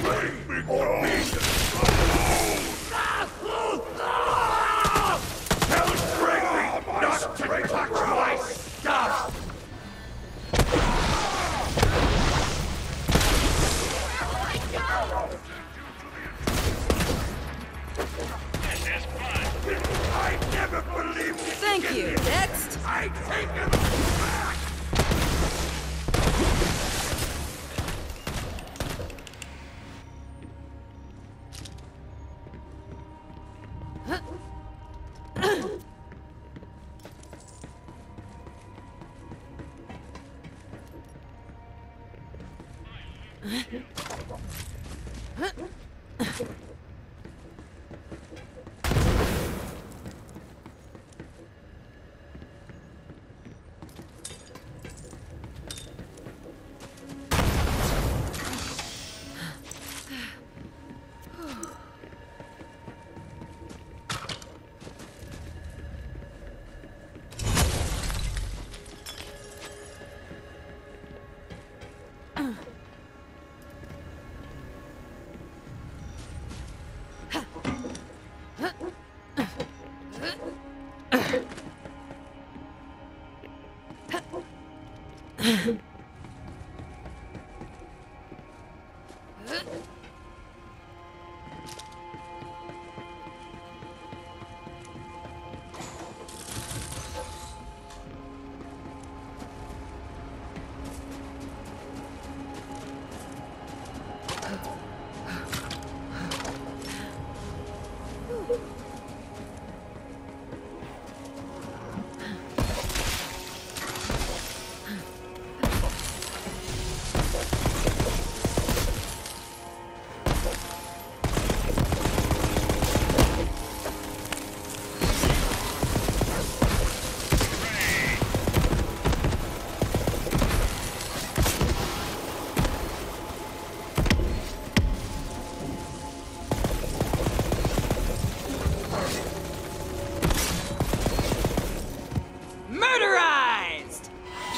Thank you. Next. I take it back! Murderized!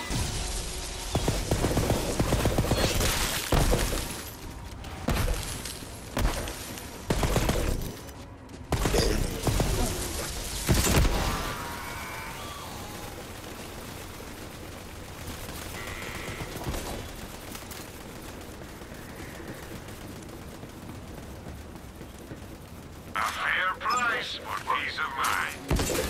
A fair price for peace of mind.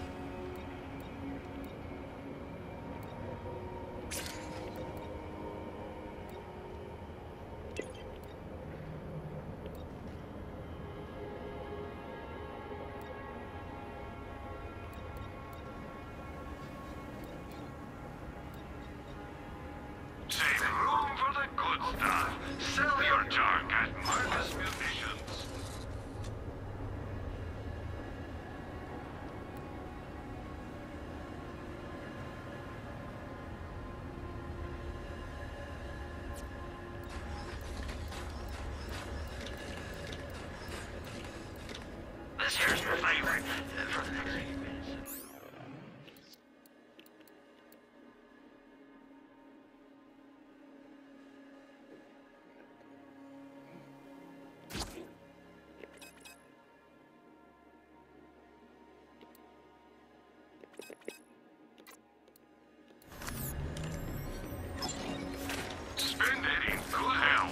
Save room for the good stuff. Sell your junk at Marcus Munitions. This here's your favorite for the next 8 minutes. Spend it in good health.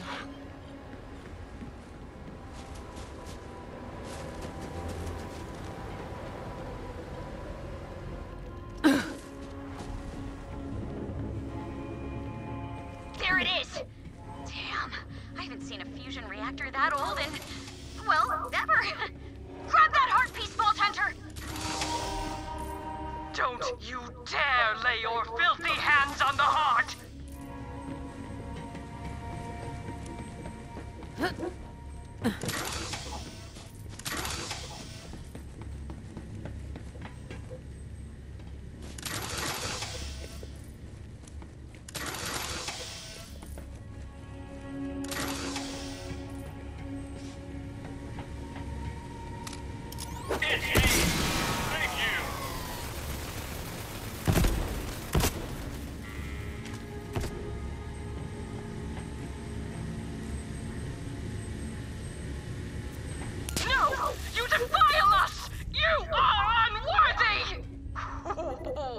There it is! Damn, I haven't seen a fusion reactor that old in, well, ever. Grab that heart piece, Vault Hunter! Don't you dare lay your filthy hands on the heart! Thank you.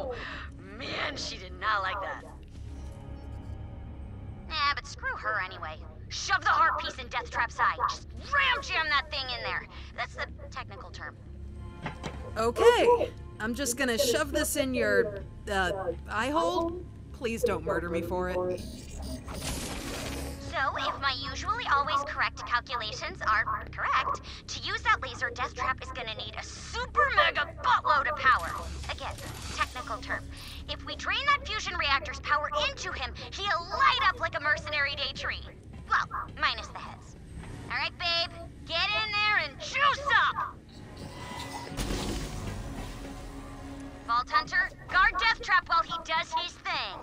Man, she did not like that. Nah, but screw her anyway. Shove the heart piece in Deathtrap's eye. Just ram jam that thing in there. That's the technical term. Okay. I'm just gonna shove this in your, eye hole. Please don't murder me for it. So, if my usually always correct calculations are correct, to use that laser, Deathtrap is gonna need a super mega buttload of power. Again, technical term. If we drain that fusion reactor's power into him, he'll light up like a mercenary day tree. Well, minus the heads. Alright, babe, get in there and juice up! Vault Hunter, guard Deathtrap while he does his thing.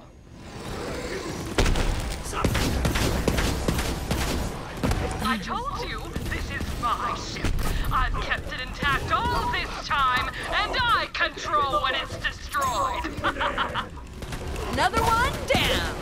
I told you, this is my ship. I've kept it intact all this time, and I control when it's destroyed. Another one down.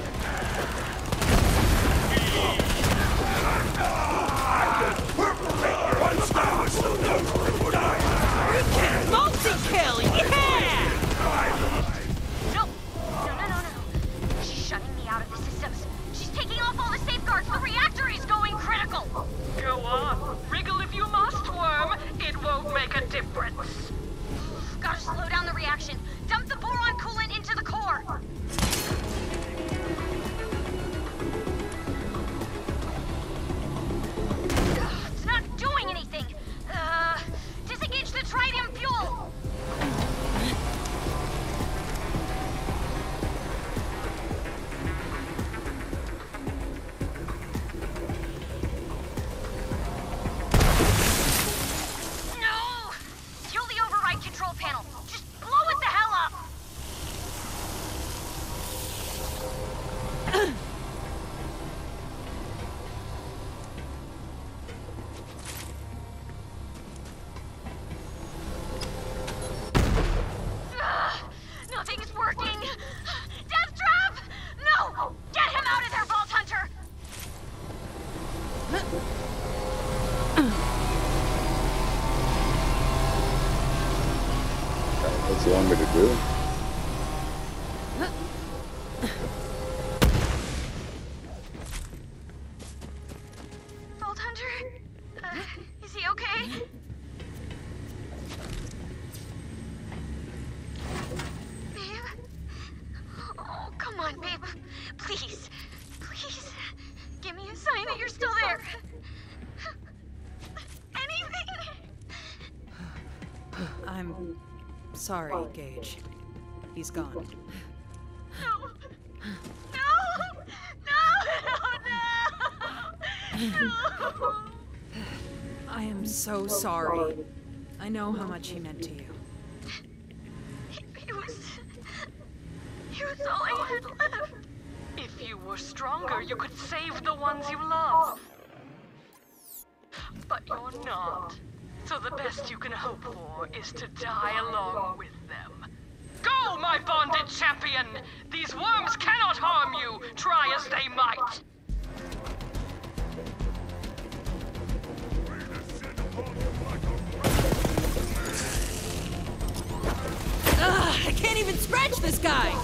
Multi-kill, yeah! No. She's shutting me out of the systems. She's taking off all the safeguards. The reactor is going critical. Go on. Wriggle if you must, Worm. It won't make a difference. Gotta slow down the reaction. Dump the boron coolant into the core. It's not doing anything. Disengage the tritium fuel. No! Kill the override control panel. Just blow it the hell up. Nothing's working! Deathtrap! No! Get him out of there, Vault Hunter! What's you want me to do? Vault Hunter? Is he okay? Babe? Oh, come on, babe. Please. Please. Give me a sign that you're still there. Anything. I'm sorry, Gage. He's gone. No. No! No! I am so sorry. I know how much he meant to you. He was all I had left. If you were stronger, you could save the ones you love. But you're not. So the best you can hope for is to die along with them. Go, my bonded champion! These worms cannot harm you, try as they might! Ugh, I can't even scratch this guy!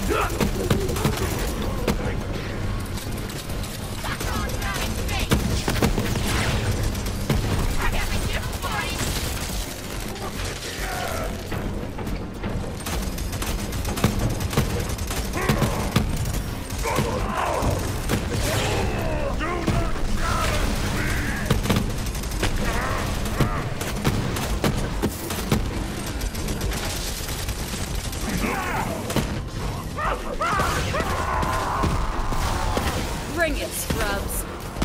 Bring it, scrubs.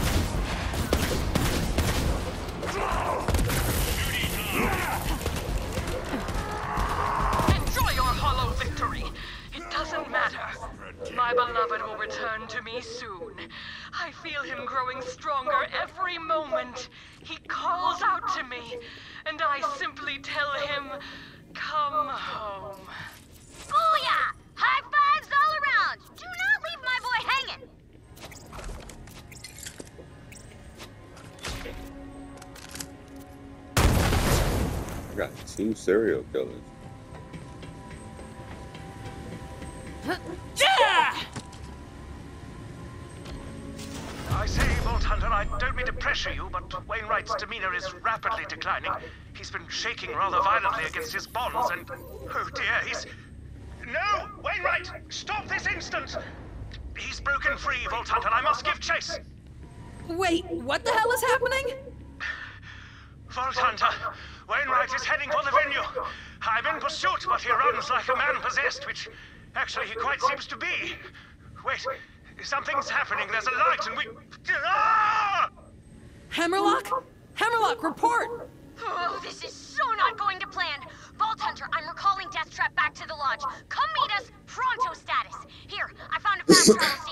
Enjoy your hollow victory. It doesn't matter. My beloved will return to me soon. I feel him growing stronger every moment. He calls out to me, and I simply tell him, come home. Booyah! High fives all around! Do not leave my boy hanging! I got 2 serial killers. I say, Vault Hunter, I don't mean to pressure you, but Wainwright's demeanor is rapidly declining. He's been shaking rather violently against his bonds, and... oh dear, he's... No! Wainwright! Stop this instant! He's broken free, Vault Hunter. I must give chase! Wait, what the hell is happening? Vault Hunter, Wainwright is heading for the venue. I'm in pursuit, but he runs like a man possessed, which actually he quite seems to be. Wait, something's happening. There's a light and we... Ah! Hammerlock? Hammerlock, report! Oh, this is so not going to plan. Vault Hunter, I'm recalling Deathtrap back to the lodge. Come meet us, pronto status. Here, I found a fast travel